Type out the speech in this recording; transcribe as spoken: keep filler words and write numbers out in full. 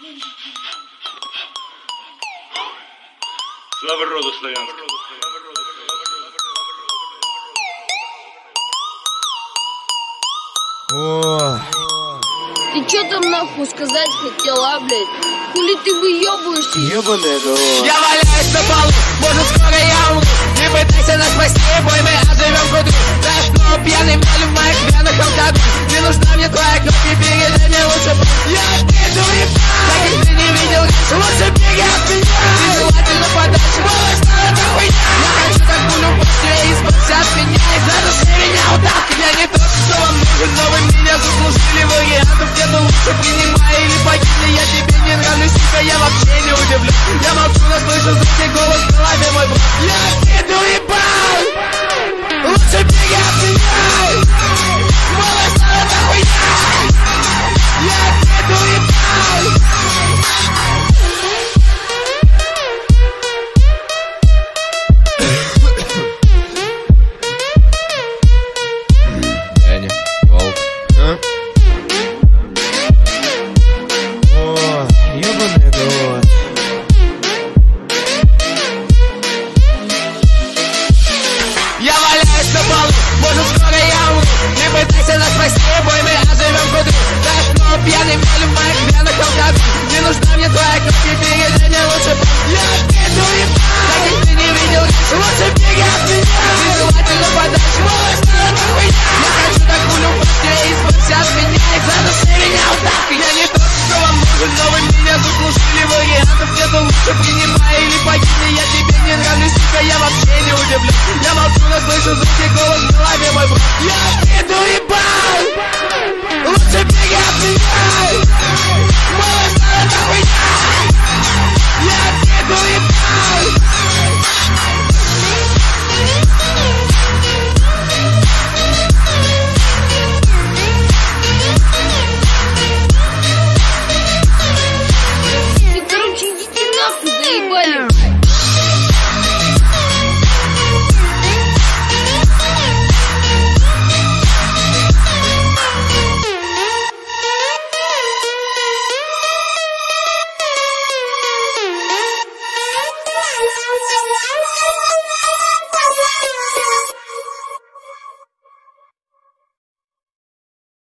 Слава роду славянскому. Ой. Ты чё там нахуй сказать хотела, блядь? Хули ты выёбываешься? Ёбаная голова. Я валяюсь на полу, может скоро я умру. Не пытайся нас спасти, бой, мы отживем году. Знаешь, но пьяный малю в моих венах алкоголь. Не нужна мне твоя